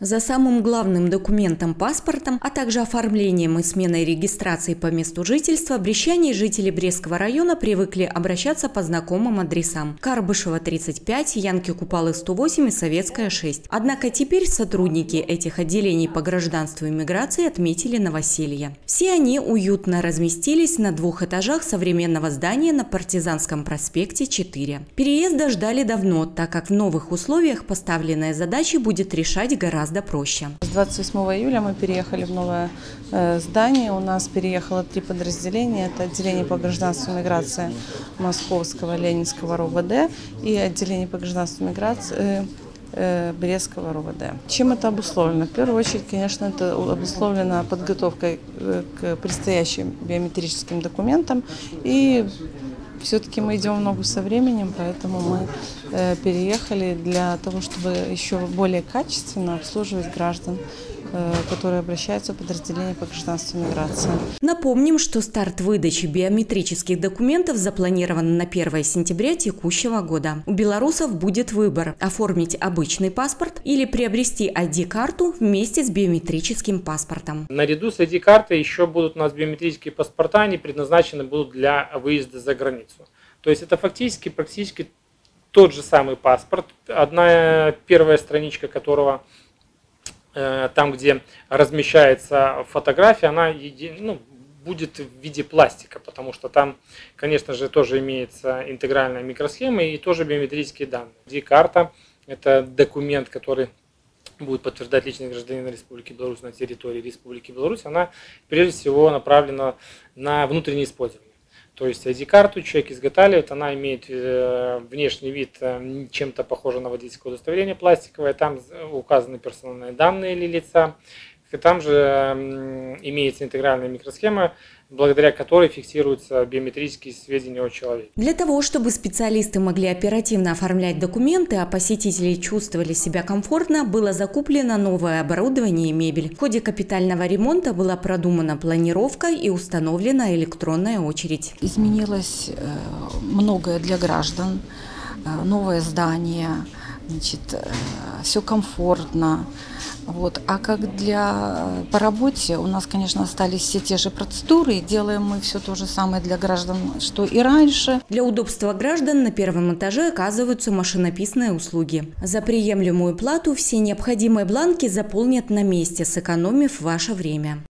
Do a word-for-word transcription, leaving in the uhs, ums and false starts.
За самым главным документом паспортом, а также оформлением и сменой регистрации по месту жительства брестчане и жители Брестского района привыкли обращаться по знакомым адресам: Карбышева, тридцать пять, Янки Купалы, сто восемь и Советская, шесть. Однако теперь сотрудники этих отделений по гражданству и миграции отметили новоселье. Все они уютно разместились на двух этажах современного здания на Партизанском проспекте четыре. Переезда ждали давно, так как в новых условиях поставленная задача будет решать гораздо проще. С двадцать восьмого июля мы переехали в новое э, здание. У нас переехало три подразделения. Это отделение по гражданству и миграции Московского Ленинского РОВД и отделение по гражданству и миграции э, э, Брестского РОВД. Чем это обусловлено? В первую очередь, конечно, это обусловлено подготовкой к предстоящим биометрическим документам. И все-таки мы идем в ногу со временем, поэтому мы э, переехали для того, чтобы еще более качественно обслуживать граждан, э, которые обращаются в подразделение по гражданству и миграции. Напомним, что старт выдачи биометрических документов запланирован на первое сентября текущего года. У белорусов будет выбор – оформить обычный паспорт или приобрести ай ди-карту вместе с биометрическим паспортом. Наряду с ай ди-картой еще будут у нас биометрические паспорта, они предназначены будут для выезда за границу. То есть это фактически практически тот же самый паспорт, одна первая страничка которого, э, там где размещается фотография, она еди, ну, будет в виде пластика, потому что там, конечно же, тоже имеется интегральная микросхема и тоже биометрические данные. ай ди-карта – это документ, который будет подтверждать личность гражданина Республики Беларусь на территории Республики Беларусь. Она прежде всего направлена на внутреннее использование. То есть ай ди-карту человек изготавливает, она имеет внешний вид чем-то похожий на водительское удостоверение пластиковое, там указаны персональные данные лица, там же имеется интегральная микросхема, благодаря которой фиксируются биометрические сведения о человеке. Для того, чтобы специалисты могли оперативно оформлять документы, а посетители чувствовали себя комфортно, было закуплено новое оборудование и мебель. В ходе капитального ремонта была продумана планировка и установлена электронная очередь. Изменилось многое для граждан, новое здание, значит, все комфортно. Вот. А как для по работе у нас, конечно, остались все те же процедуры, и делаем мы все то же самое для граждан, что и раньше. Для удобства граждан на первом этаже оказываются машинописные услуги. За приемлемую плату все необходимые бланки заполнят на месте, сэкономив ваше время.